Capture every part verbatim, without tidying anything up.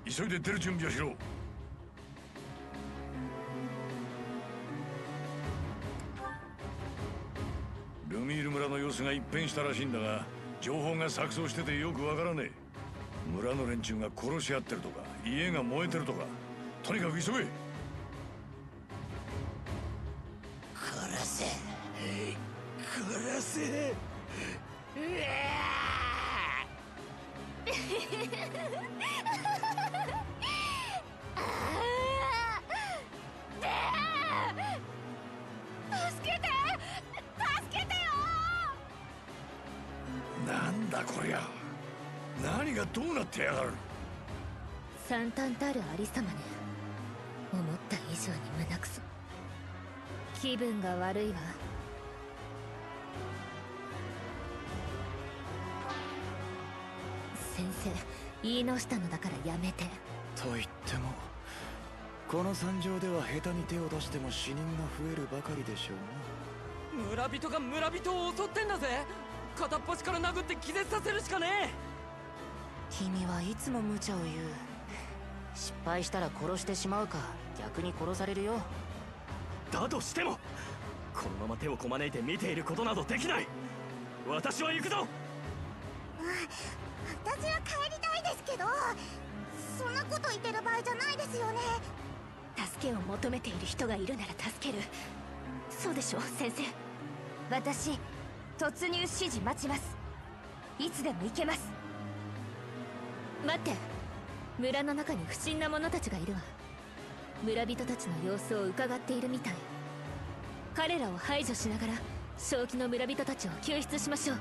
急いで出る準備をしろ。ルミール村の様子が一変したらしいんだが、情報が錯綜しててよくわからねえ。村の連中が殺し合ってるとか、家が燃えてるとか、とにかく急げ。 殺せ殺せ。うわ助けて助けてよ。 なんだこりゃ、何がどうなってやがる。 惨憺たるありさまね。思った以上に胸くそ。気分が悪いわ。先生、言い直したのだからやめて。 と言ってもこの惨状では下手に手を出しても死人が増えるばかりでしょうな。 村人が村人を襲ってんだぜ。片っ端から殴って気絶させるしかねえ。 君はいつも無茶を言う。失敗したら殺してしまうか、逆に殺されるよ。 だとしてもこのまま手をこまねいて見ていることなどできない。私は行くぞ。 私は帰りたいですけど、そんなこと言ってる場合じゃないですよね。 助けを求めている人がいるなら助ける。そうでしょ先生。私突入指示待ちます。いつでも行けます。待って、村の中に不審な者たちがいるわ。村人たちの様子を伺っているみたい。彼らを排除しながら正気の村人たちを救出しましょう。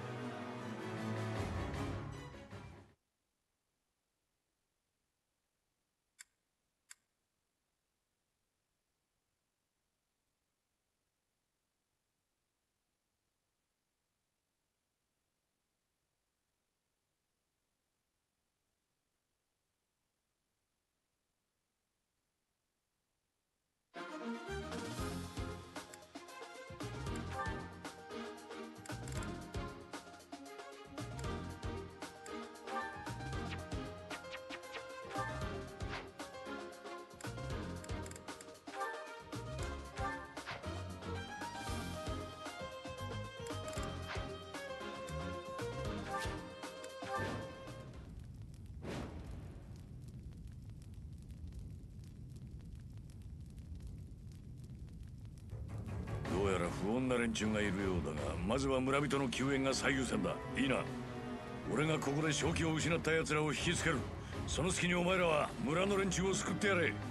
どうやら不穏な連中がいるようだが、まずは村人の救援が最優先だ。いいな。俺がここで正気を失った奴らを引きつける。その隙にお前らは村の連中を救ってやれ。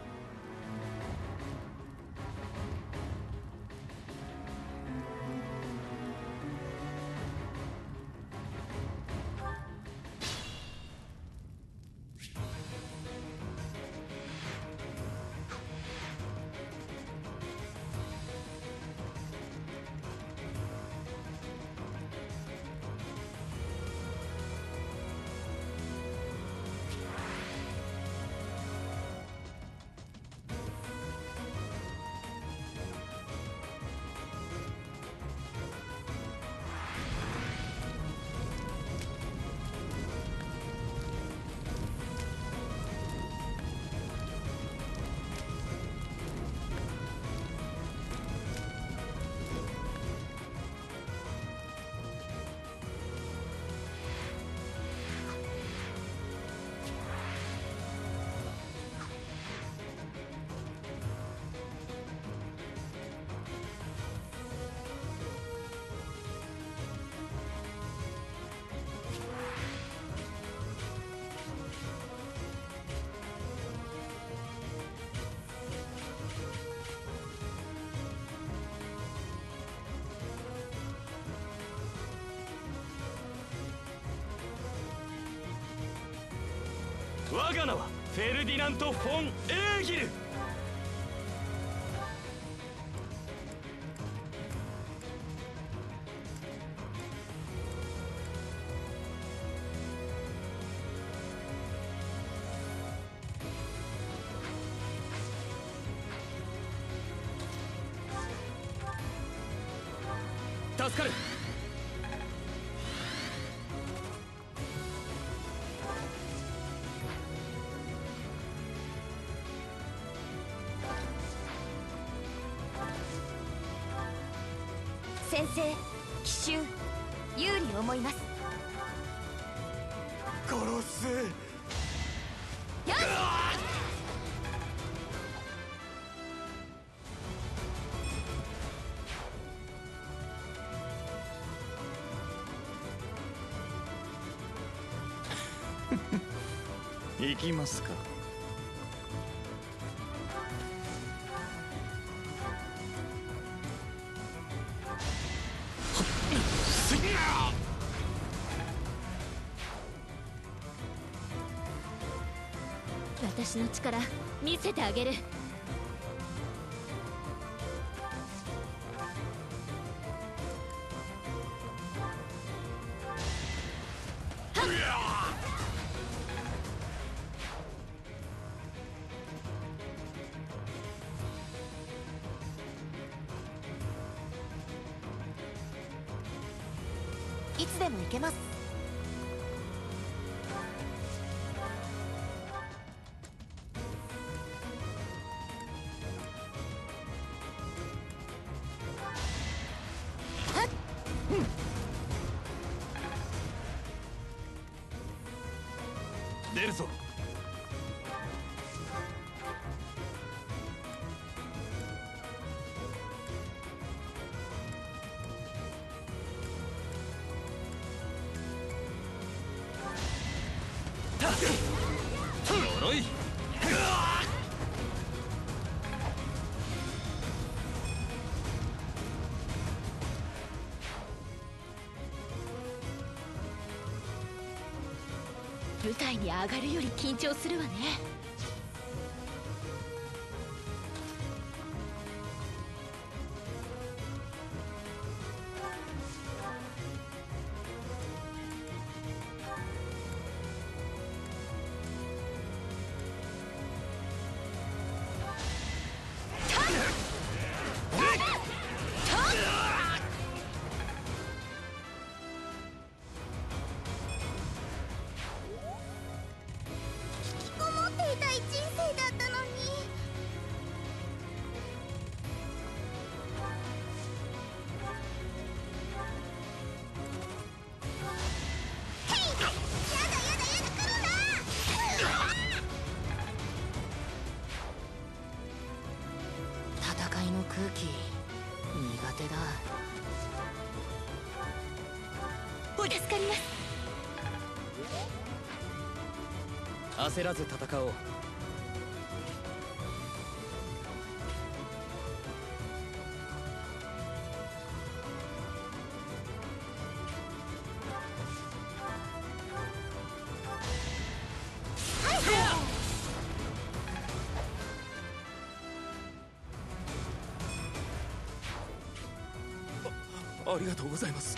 我が名はフェルディナント・フォン・エーギル。助かる。 先生奇襲有利思います。 殺す。 よし。 行きますか。 私の力見せてあげる。 いつでも行けます。 出るぞ。鎧。 舞台に上がるより緊張するわね。 引きこもっていたい人生だったのに。へい！やだやだやだ来るな！ 戦いの空気苦手だ。 助かります。 焦らず戦おう。 ありがとうございます。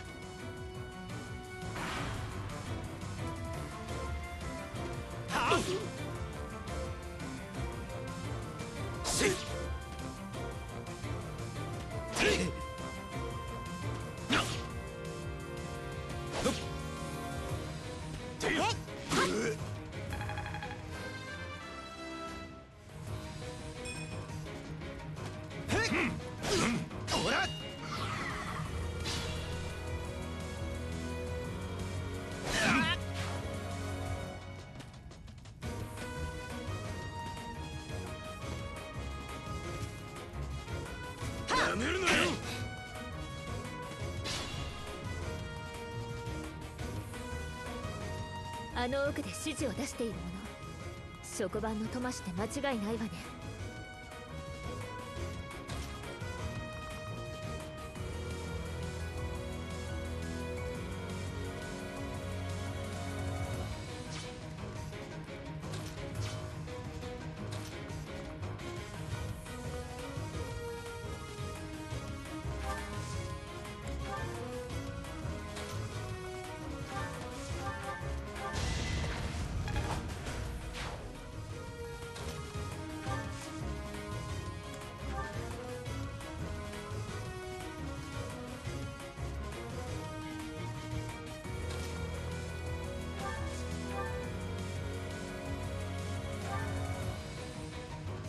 やめるなよ。 あの奥で指示を出しているもの、職番のトマシで間違いないわね。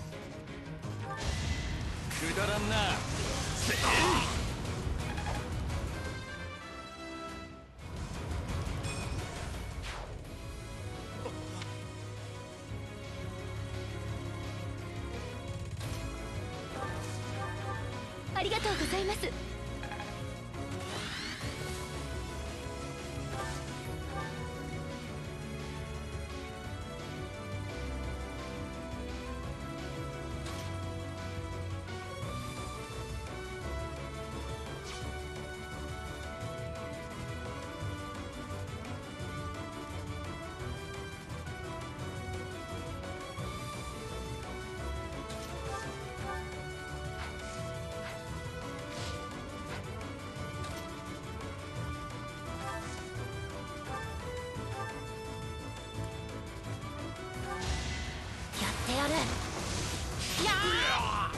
くだらんな。せがとうございます。やってやる。やー！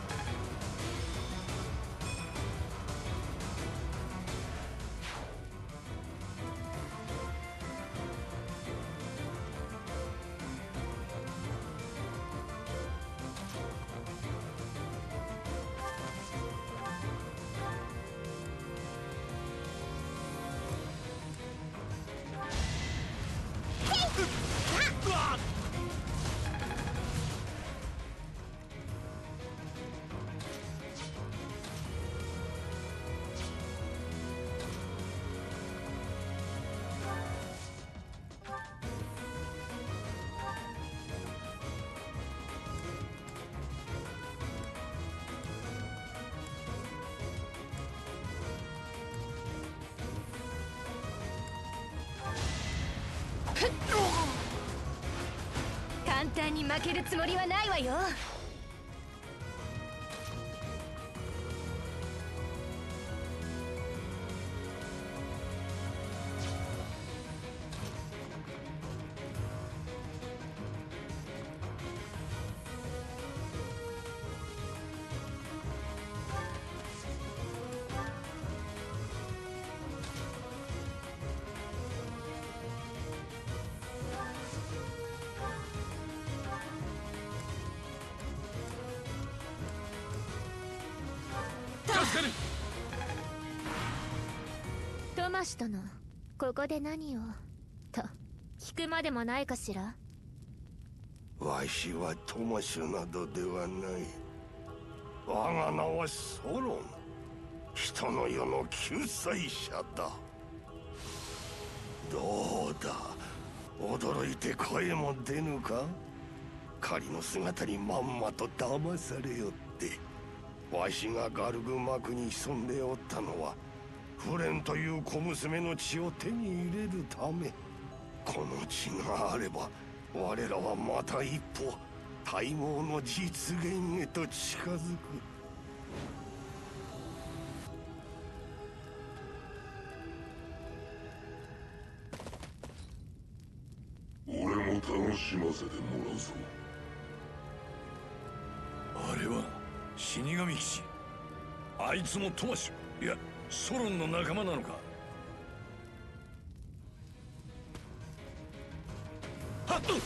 簡単に負けるつもりはないわよ。トマシ殿、ここで何をと聞くまでもないかしら。 わしはトマシュなどではない。我が名はソロン、人の世の救済者だ。どうだ、驚いて声も出ぬか。仮の姿にまんまと騙されよって。わしがガルグ幕に潜んでおったのはフレンという小娘の血を手に入れるため。この血があれば我らはまた一歩大毛の実現へと近づく。 俺も楽しませてもらうぞ。 あれは死神騎士。あいつもトマシュ、いやソロンの仲間なのか。はっと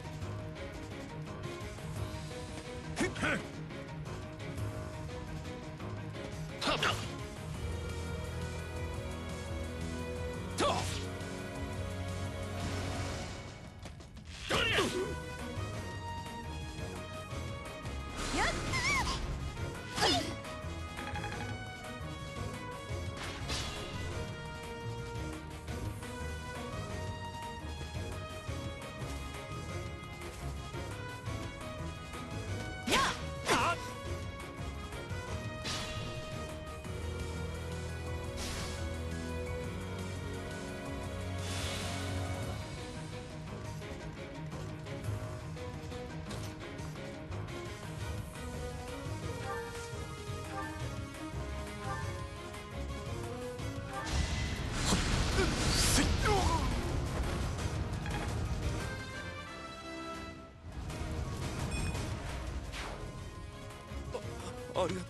ありがとう。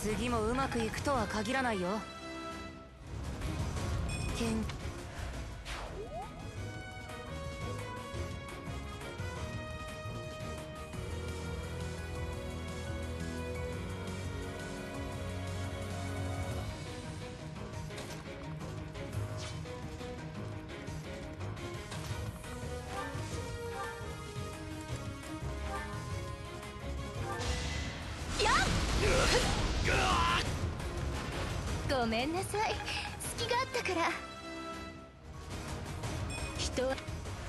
次もうまくいくとは限らないよ。けんごめんなさい、隙があったから。人は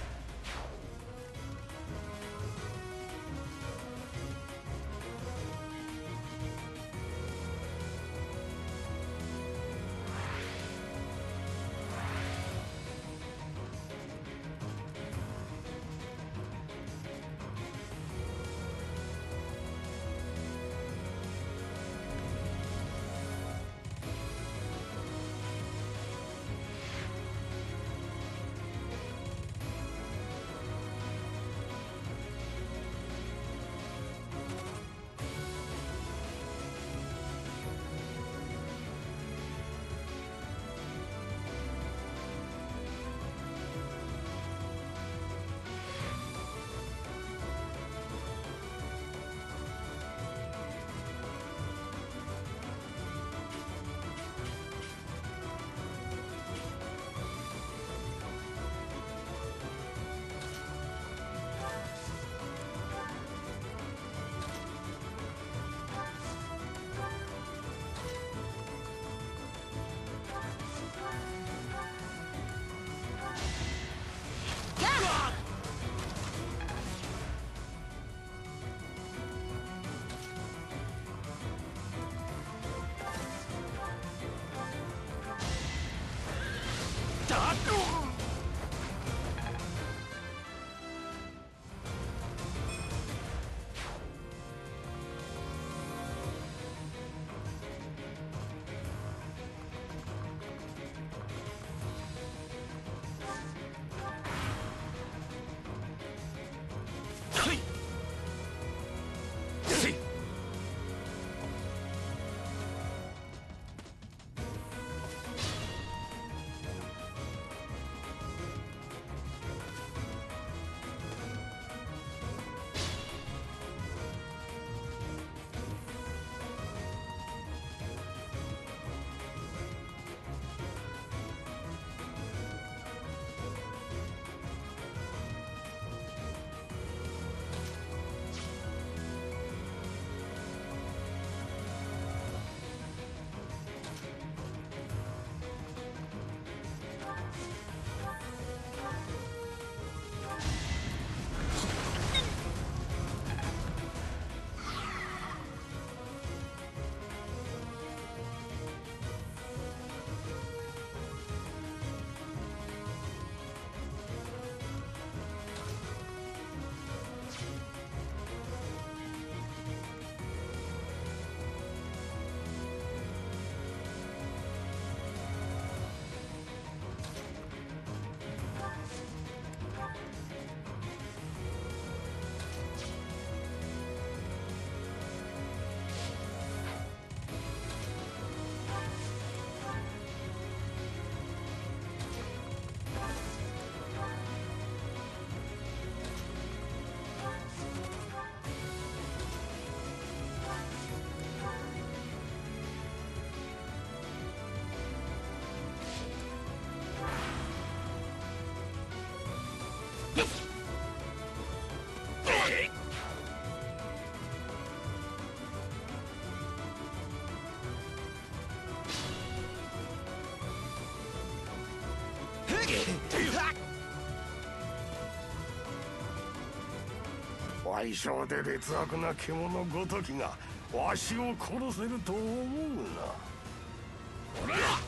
矮小で劣悪な獣ごときがわしを殺せると思うな。ほらは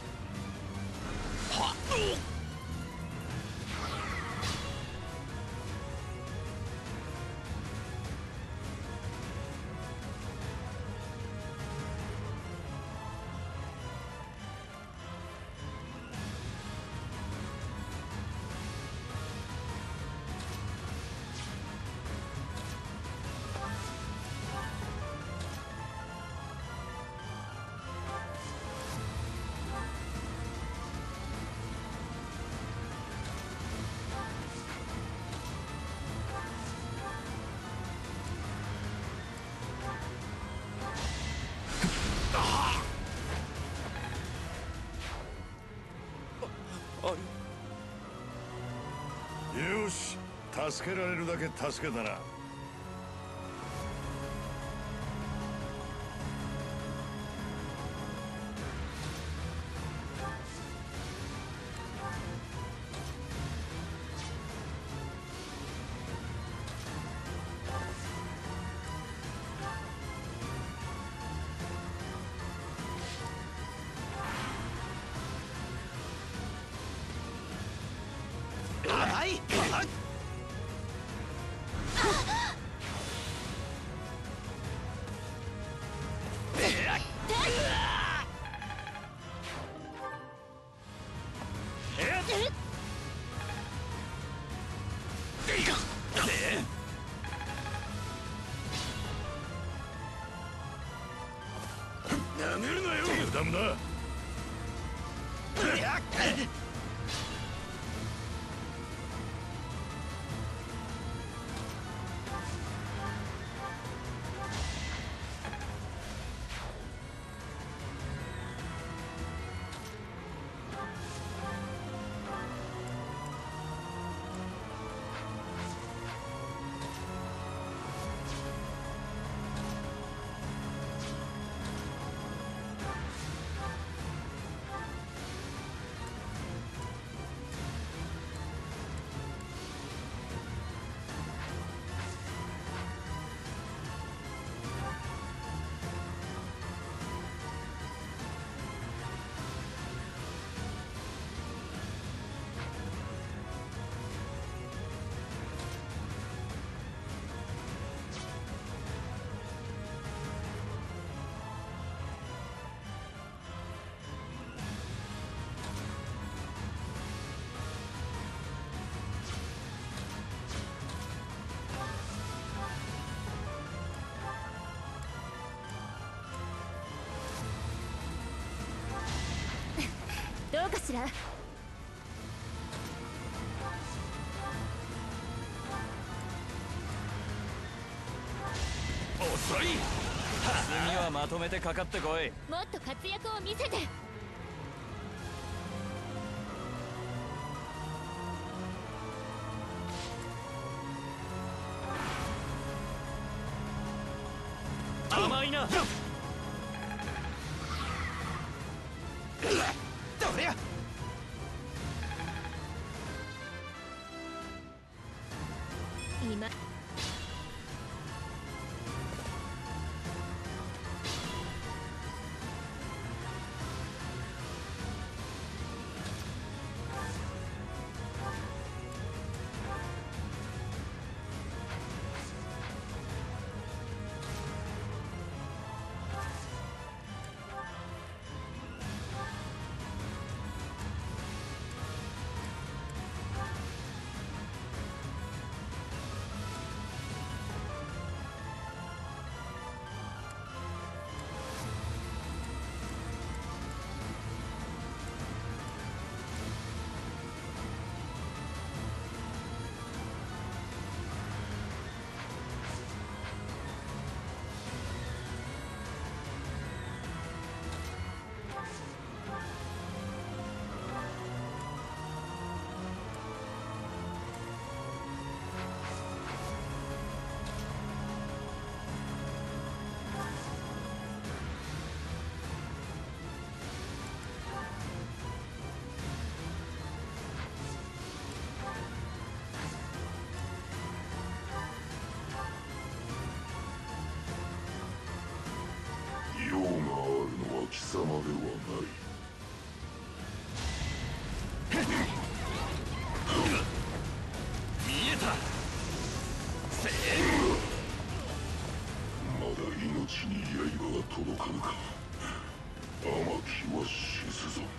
っよし、助けられるだけ助けたな。 なめるなよ。 ダメだ。 どうかしら。 遅い。次はまとめてかかってこい。 もっと活躍を見せて。 甘いな。 どりゃ。 今用があるのは貴様ではない。 見えた。せまだ命に刃が届かぬか。甘きは死すぞ。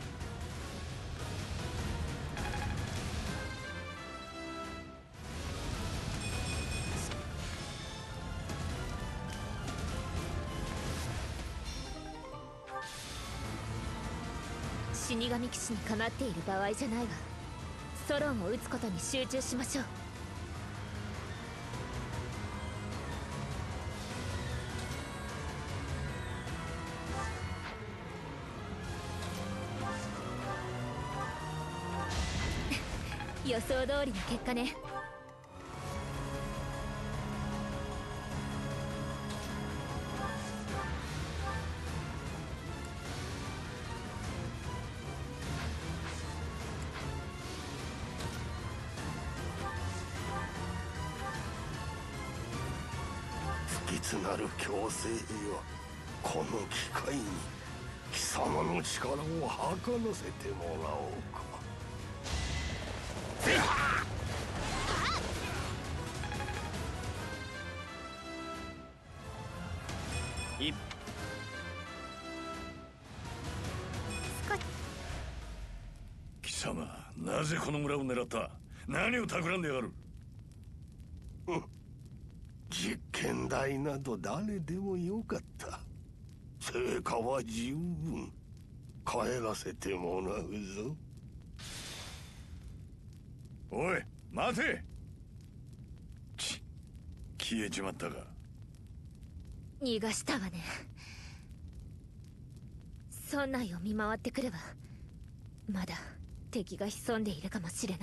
死神騎士に構っている場合じゃないわ。ソロンを撃つことに集中しましょう。よ予想通りの結果ね。 不吉なる強制よ、この機会に貴様の力を儚せてもらおうか。 い貴様、なぜこの村を狙った？何を企んでやがる？ 実験台など誰でもよかった。成果は十分帰らせてもらうぞ。 おい、待て！ち消えちまったか。 逃がしたわね。村内を見回ってくるわ。まだ敵が潜んでいるかもしれない。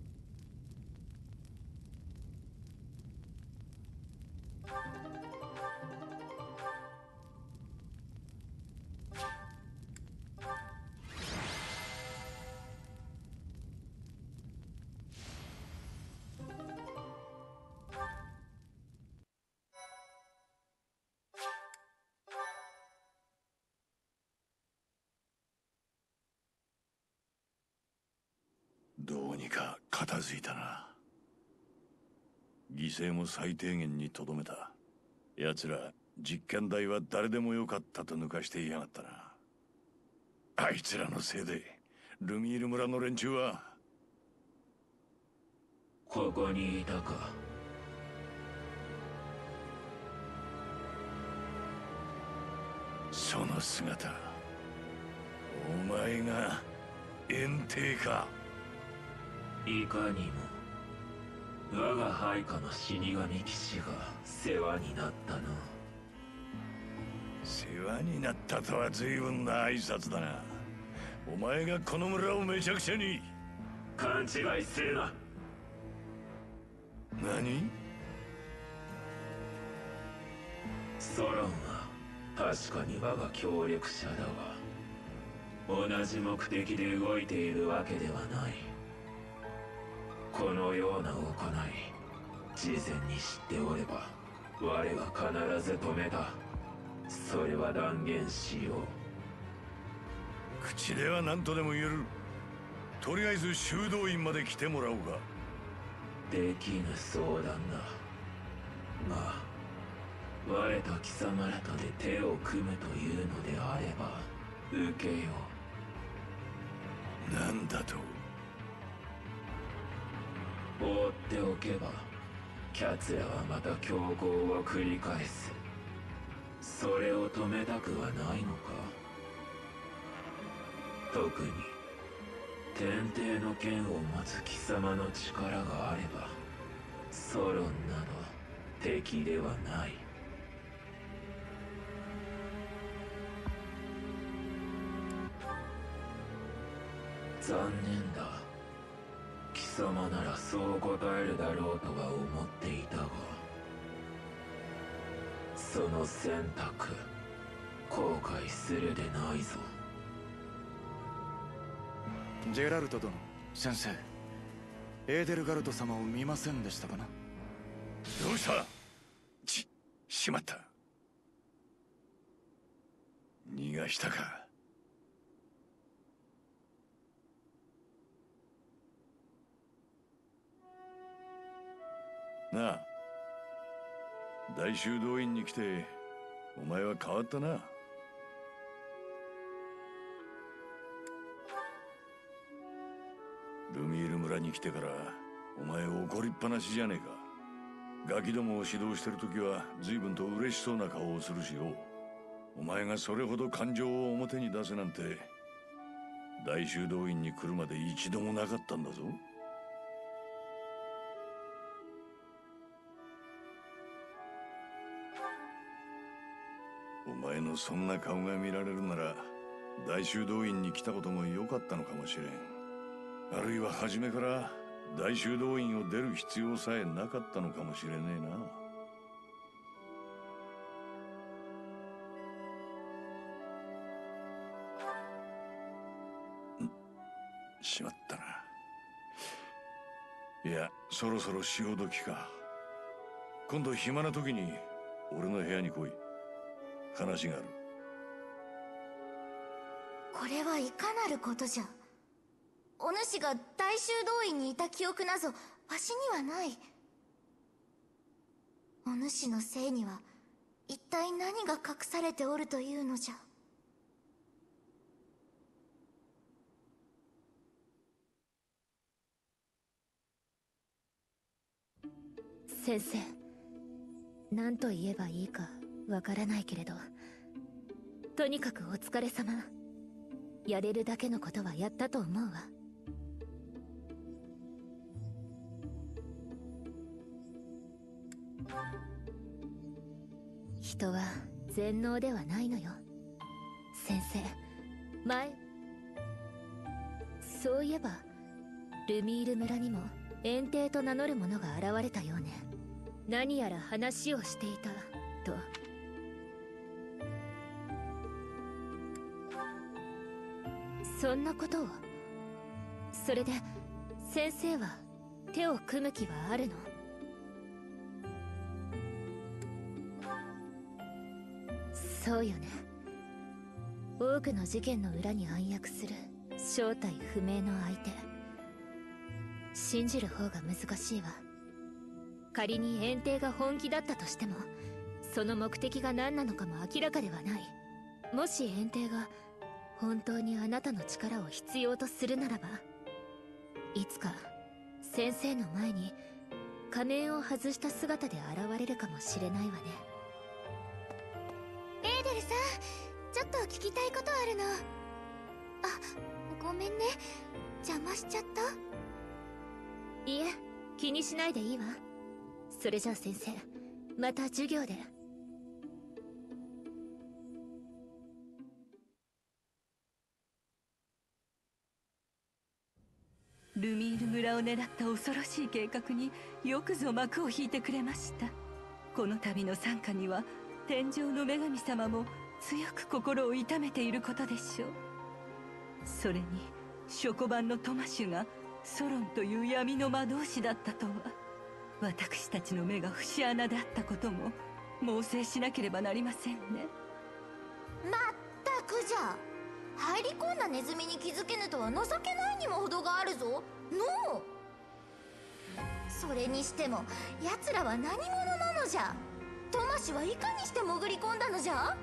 どうにか片付いたな。犠牲も最低限にとどめた。奴ら実験台は誰でもよかったと抜かしていやがったな。あいつらのせいでルミール村の連中は。 ここにいたか。 その姿、お前が炎帝か。 いかにも我が配下の死神騎士が世話になったな。 世話になったとは随分な挨拶だな。お前がこの村をめちゃくちゃに。 勘違いするな。 何？ ソロンは確かに我が協力者だが、同じ目的で動いているわけではない。このような行い、事前に知っておれば我は必ず止めた。それは断言しよう。 口では何とでも言える。とりあえず修道院まで来てもらおうか。 できぬ相談だが、我と貴様らとで手を組むというのであれば受けよう。なんだと？ 放っておけば奴らはまた強行を繰り返す。それを止めたくはないのか。特に天帝の剣を持つ貴様の力があればソロンなど敵ではない。残念だ。貴様ならそう答えるだろうとは思っていたが、その選択後悔するでないぞ。 ジェラルト殿、先生、エーデルガルト様を見ませんでしたかな？ どうした？ち、しまった。逃がしたか。なあ、大修道院に来てお前は変わったな。ルミール村に来てからお前怒りっぱなしじゃねえか。ガキどもを指導してる時は随分と嬉しそうな顔をするしよ。お前がそれほど感情を表に出せなんて大修道院に来るまで一度もなかったんだぞ。お前のそんな顔が見られるなら大修道院に来たことも良かったのかもしれん。あるいは初めから大修道院を出る必要さえなかったのかもしれねえな。しまったな。いや、そろそろ潮時か。今度暇な時に俺の部屋に来い。話がある。 これはいかなることじゃ。お主が大修道院にいた記憶なぞわしにはない。お主のせいには一体何が隠されておるというのじゃ。 先生、何と言えばいいかわからないけれど、とにかくお疲れ様。やれるだけのことはやったと思うわ。人は全能ではないのよ、先生。前そういえばルミール村にも炎帝と名乗る者が現れたようね。何やら話をしていたと。そんなことを。それで先生は手を組む気はあるの？そうよね。多くの事件の裏に暗躍する正体不明の相手。信じる方が難しいわ。仮に炎帝が本気だったとしても、その目的が何なのかも明らかではない。もし炎帝が本当にあなたの力を必要とするならば、いつか先生の前に仮面を外した姿で現れるかもしれないわね。 エーデルさん、ちょっと聞きたいことあるの。あ、ごめんね、邪魔しちゃった？ いえ、気にしないでいいわ。それじゃあ先生、また授業で。 ルミール村を狙った恐ろしい計画によくぞ幕を引いてくれました。この度の惨禍には天上の女神様も強く心を痛めていることでしょう。それにショコバンのトマシュがソロンという闇の魔導士だったとは、私たちの目が節穴であったことも猛省しなければなりませんね。 まったくじゃ。入り込んだネズミに気づけぬとは情けないにも程があるぞのう。それにしても奴らは何者なのじゃ。トマシはいかにして潜り込んだのじゃ。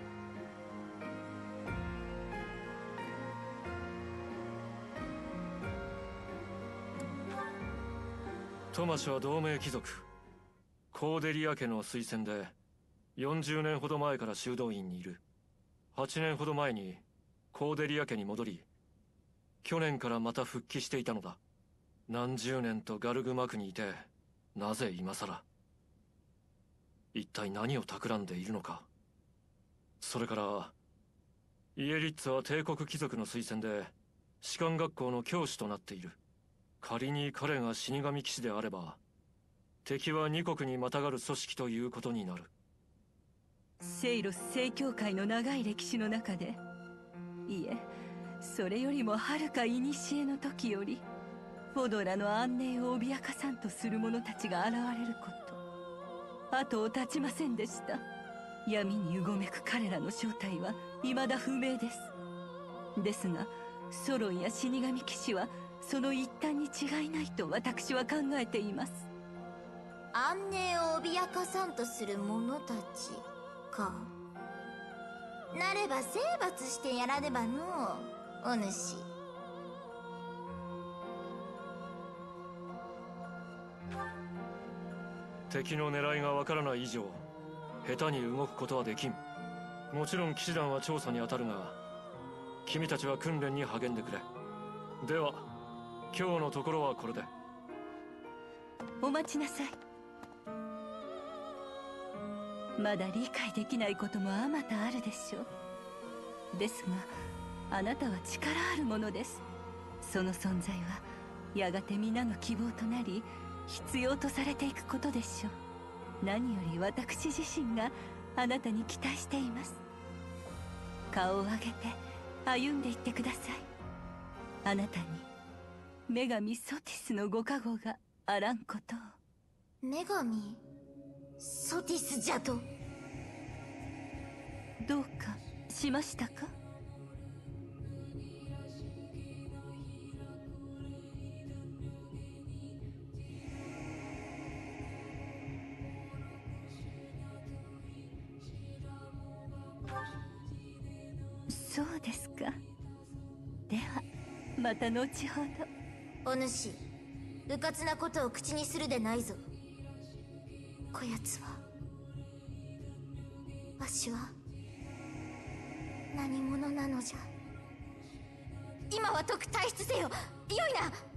トマシは同盟貴族コーデリア家の推薦でよんじゅうねんほど前から修道院にいる。はちねんほど前にコーデリア家に戻り、去年からまた復帰していたのだ。何十年とガルグマクにいて、なぜ今さら。一体何を企んでいるのか。それからイエリッツは帝国貴族の推薦で士官学校の教師となっている。仮に彼が死神騎士であれば、敵は二国にまたがる組織ということになる。 セイロス正教会の長い歴史の中で、いえ、それよりもはるか古の時よりフォドラの安寧を脅かさんとする者たちが現れること後を絶ちませんでした。闇にうごめく彼らの正体は未だ不明です。ですがソロンや死神騎士はその一端に違いないと私は考えています。 安寧を脅かさんとする者たちか。なれば征伐してやらねばのう、お主。 敵の狙いがわからない以上下手に動くことはできん。もちろん騎士団は調査に当たるが、君たちは訓練に励んでくれ。では今日のところはこれで。 お待ちなさい。まだ理解できないこともあまたあるでしょう。ですがあなたは力あるものです。その存在はやがて皆の希望となり必要とされていくことでしょう。何より私自身があなたに期待しています。顔を上げて歩んでいってください。あなたに女神ソティスのご加護があらんことを。 女神ソティスじゃと？ どうかしましたか？そうですか。ではまた後ほど。 お主、うかつなことを口にするでないぞ。こやつは、わしは何者なのじゃ。今は解く退出せよ。よいな。